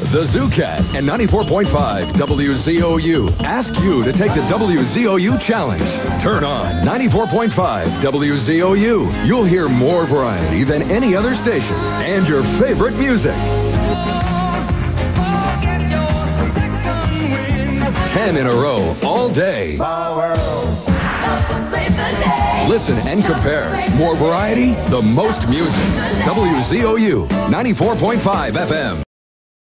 The ZOU Cat and 94.5 WZOU ask you to take the WZOU challenge. Turn on 94.5 WZOU. You'll hear more variety than any other station and your favorite music. 10 in a row, all day. Listen and compare. More variety, the most music. WZOU 94.5 FM.